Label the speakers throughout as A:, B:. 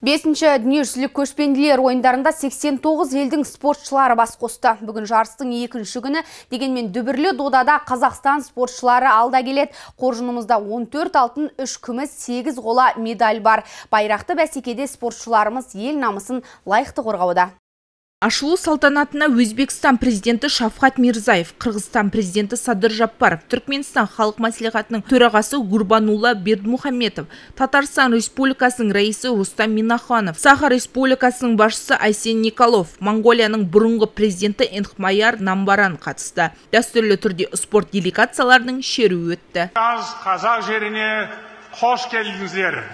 A: 5-ші дүниежүзілік көшпенділер ойындарында 89 елдің спортшылары бас қосты. Бүгін жарыстың 2-ші күні, дегенмен дүбірлі додада Қазақстан спортшылары алда келеді. Қоржынымызда 14 алтын, 3 күміс, 8 қола медаль бар. Байрақты бәсекеде спортшыларымыз ел намысын лайықты қорғауда.
B: Ашылу салтанатына Өзбекстан президенті Шавкат Мирзаев, Қырғызстан президенті Садыр Жаппаров, Түркменстан халық мәслихатының төрағасы Гурбанулла Бердмухамедов, Татарстан Республикасының раисы Рустам Минаханов, Саха Республикасының басшысы Айсен Николов, Монголияның бұрынғы президенті Энхмаяр Намбаран қатысты. Дәстүрлі түрде спорт делегацияларының шеруі өтті.
C: Қазақ жеріне қош келдіңіздер.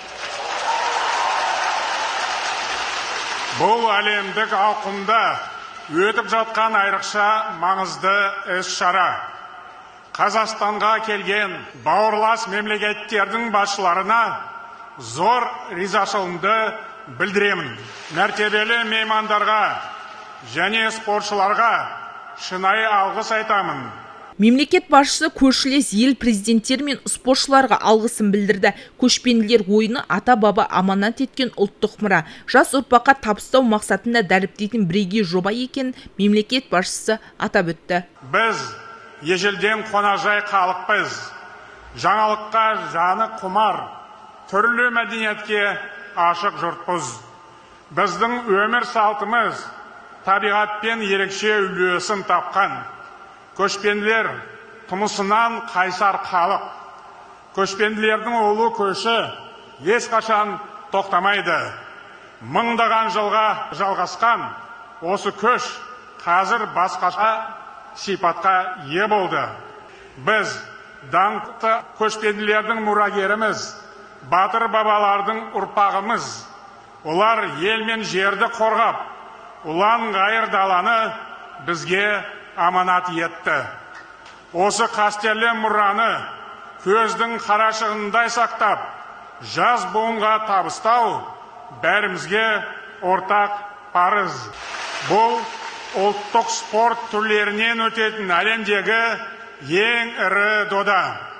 C: Бұл әлемдік ауқымда өтіп жатқан айрықша маңызды іс-шара. Қазақстанға келген бауырлас мемлекеттердің басшыларына зор ризашылығымды білдіремін. Мәртебелі меймандарға және спортшыларға шынайы алғыс айтамын.
B: Мемлекет басшысы көршілес ел президенттері мен спортшыларға алғысын білдірді. Көшпенділер ойыны ата-баба аманат еткен ұлттық мұра. Жас ұрпаққа табыстау мақсатында дәріптейтін бірегей жоба екенін мемлекет басшысы атап өтті.
C: Біз ежелден қонақжай халықпыз. Жаңалыққа жаны құмар, түрлі мәдениетке ашық жұртпыз. Біздің өмір салтымыз табиғатпен ерекше үйлесім тапқан. Көшпенділер тұмысынан қайсар халық. Көшпенділердің ұлы көші ешқашан тоқтамайды. Мыңдаған жылға жалғасқан осы көш қазір басқаша сипатқа ие болды. Біз даңқты көшпенділердің мұрагеріміз, батыр бабалардың ұрпағымыз. Олар ел мен жерді қорғап, ұлан ғайыр даланы бізге аманат етті. Осы қастерлі мұраны көздің қарашығындай сақтап, жас буынға табыстау бәрімізге ортақ парыз. Бұл ұлттық спорт түрлерінен өтетін әлемдегі ең ірі дода.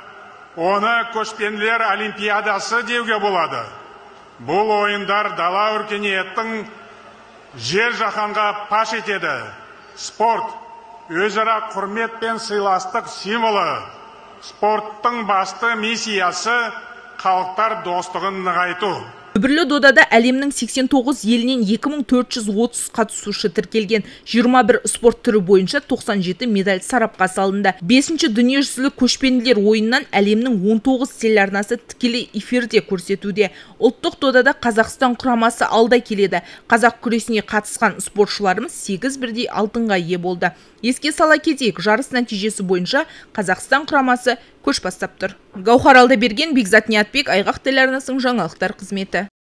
C: Оны көшпенділер олимпиадасы деуге болады. Бұл ойындар дала өркениеттің жер жаһанға паш етеді. Спорт өзара құрмет пен сыйластық символы. Спорттың басты миссиясы халықтар достығын нығайту.
B: Дүбірлі додада әлемнің 89 елінен 2430 қатысушы тіркелген. 21 спорт түрі бойынша 97 медаль сарапқа салынды. 5-ші дүниежүзілік көшпенділер ойыннан әлемнің 19 телеарнасы тікелей эфирде көрсетуде. Ұлттық додада Қазақстан құрамасы алда келеді. Қазақ күресіне қатысқан спортшыларымыз 8 бірдей алтынға ие болды. Еске сала кетейік, жарыс нәтижесі бойынша Қазақстан құрамасы көш бастап тұр. Гаухар Алдаберген, Бекзат Ниятбек, Айғақ телеарнасының жаңалықтар қызметі.